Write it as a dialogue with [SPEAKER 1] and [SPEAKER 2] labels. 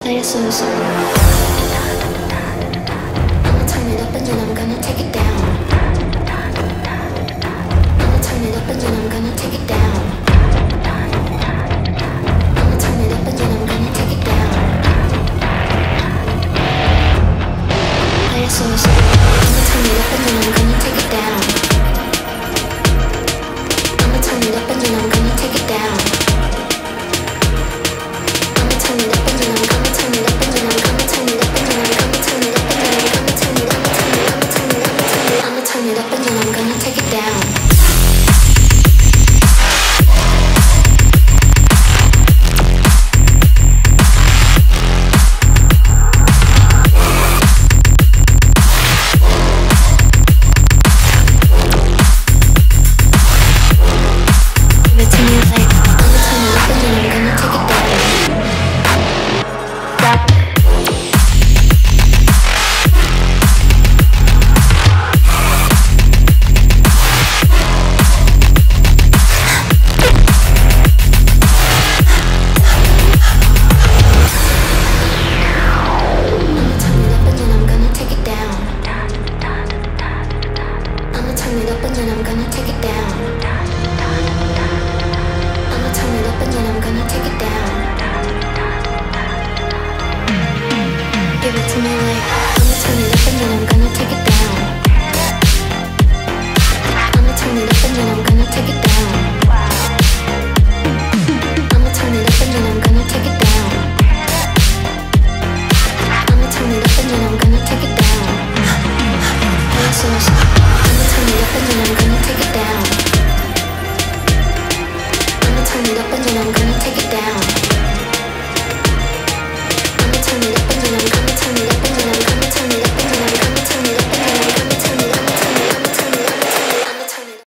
[SPEAKER 1] Pesos. I'ma turn it up and then I'm gonna take it down. I'ma turn it up and then I'm gonna take it down. I'ma turn it up and then I'm gonna take it down. Pesos. I'ma turn it up and then I'm gonna take it down. I'ma turn it up and then I'm gonna take it down. Turn it up and then I'm gonna turn it up and then I'm gonna turn it up and then I'm gonna turn it up and then I'm gonna turn it up and then I'm gonna turn it up and then I'ma turn it up and then I'm gonna take it down. Give it to me like I'ma turn it up and then I'm gonna take it down. Turn it up and then I'm gonna take it down. I'ma turn it up and then I'm gonna take it down. Give it to me like I'ma turn it up.